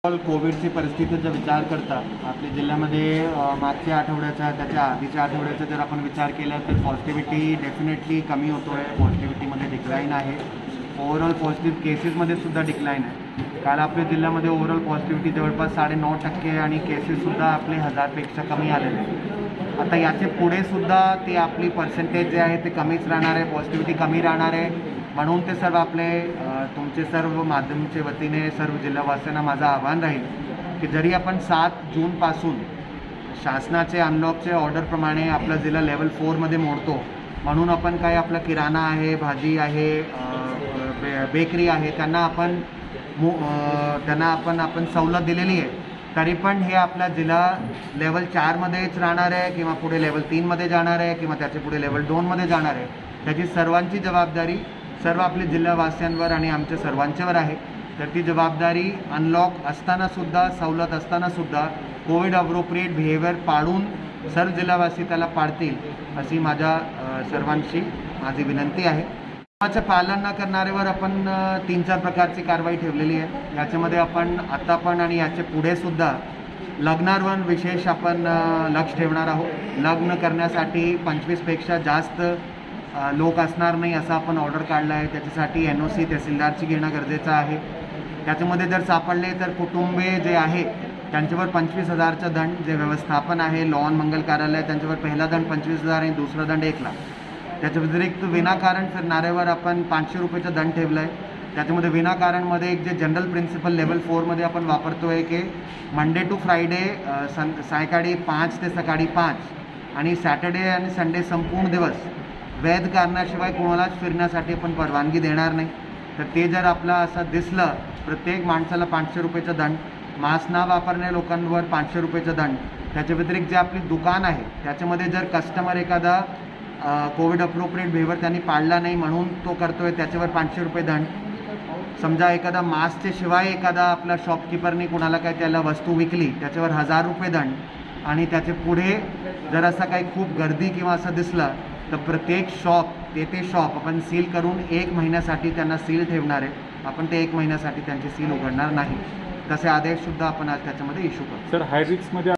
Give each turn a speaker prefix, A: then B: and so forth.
A: कोविडची परिस्थितीचा विचार करता आपल्या जिल्ह्यामध्ये मागच्या आठवड्याचा त्याच्या आधीच्या आठवड्याचा जर आपण विचार केला तर पॉझिटिव्हिटी डेफिनेटली कमी होतो आहे. पॉझिटिव्हिटीमध्ये डिक्लाईन आहे. ओव्हरऑल पॉझिटिव्ह केसेसमध्ये सुद्धा डिक्लाईन आहे. काल आपल्या जिल्ह्यामध्ये ओव्हरऑल पॉझिटिव्हिटी जवळपास 9.5% आहे आणि केसेससुद्धा आपले 1000पेक्षा कमी आलेले आहेत. आता याचे पुढे सुद्धा ते आपली पर्सेंटेज जे आहे ते कमीच राहणार आहे. पॉझिटिव्हिटी कमी राहणार आहे. म्हणून ते सर्व आपले तुमचे सर्व माध्यमच्या वतीने सर्व जिल्हावासियांना माझं आव्हान राहील की जरी आपण 7 जूनपासून शासनाचे अनलॉकचे ऑर्डरप्रमाणे आपला जिल्हा लेवल 4मध्ये मोडतो, म्हणून आपण काय आपला किराणा आहे, भाजी आहे, बेकरी आहे, त्यांना आपण सवलत दिलेली आहे. तरी पण हे आपला जिल्हा लेवल 4मध्येच राहणार आहे किंवा पुढे लेवल 3मध्ये जाणार आहे किंवा त्याच्या पुढे लेवल 2मध्ये जाणार आहे. त्याची सर्वांची जबाबदारी सर्व आपल्या जिल्हावासियांवर आणि आमच्या सर्वांच्यावर आहे. तर ती जबाबदारी अनलॉक असतानासुद्धा, सवलत असतानासुद्धा कोविड अप्रोप्रिएट बिहेवियर पाळून सर्व जिल्हावासी त्याला पाळतील अशी माझ्या सर्वांशी माझी विनंती आहे. नियमाचं पालन न करणाऱ्यावर आपण 3-4 प्रकारची कारवाई ठेवलेली आहे. याच्यामध्ये आपण आता पण आणि याच्या पुढेसुद्धा लग्नांवर विशेष आपण लक्ष ठेवणार आहोत. लग्न करण्यासाठी 25पेक्षा जास्त लोक असणार नाही असं आपण ऑर्डर काढला आहे. त्याच्यासाठी NOC तहसीलदारची घेणं गरजेचं आहे. त्याच्यामध्ये जर सापडले तर कुटुंबे जे आहे त्यांच्यावर 25,000चा दंड, जे व्यवस्थापन आहे लॉन मंगल कार्यालय त्यांच्यावर पहिला दंड 25,000 आणि दुसरा दंड 1 लाख. त्याच्या व्यतिरिक्त विनाकारण फिरणाऱ्यावर आपण 500 रुपयेचा दंड ठेवला आहे. त्याच्यामध्ये विनाकारणमध्ये एक जे जनरल प्रिन्सिपल लेवल 4मध्ये आपण वापरतो आहे की मंडे टू फ्रायडे सायंकाळी 5 ते सकाळी 5 आणि सॅटर्डे आणि संडे संपूर्ण दिवस वैध कारणाशिवाय कोणालाच फिरण्यासाठी आपण परवानगी देणार नाही. तर ते जर आपला असं दिसलं, प्रत्येक माणसाला 500 रुपयेचा दंड, मास्क न वापरणाऱ्या लोकांवर 500 रुपयेचा दंड. त्याच्या व्यतिरिक्त जे आपली दुकान आहे त्याच्यामध्ये जर कस्टमर एखादा कोविड अप्रोप्रिएट बिहेवियर त्यांनी पाळला नाही म्हणून तो करतोय त्याच्यावर 500 रुपये दंड. समजा एखादा मास्कच्या शिवाय एखादा आपला शॉपकीपरनी कोणाला काय त्याला वस्तू विकली त्याच्यावर 1000 रुपये दंड. आणि त्याच्या पुढे जर असं काही खूप गर्दी किंवा असं दिसलं तर प्रत्येक शॉप आपण सील करून 1 महिन्यासाठी त्यांना सील ठेवणार आहे. आपण ते 1 महिन्यासाठी त्यांची सील उघडणार नाही. तसे आदेशसुद्धा आपण आज त्याच्यामध्ये इश्यू करतो.
B: सर, हाय रिस्कमध्ये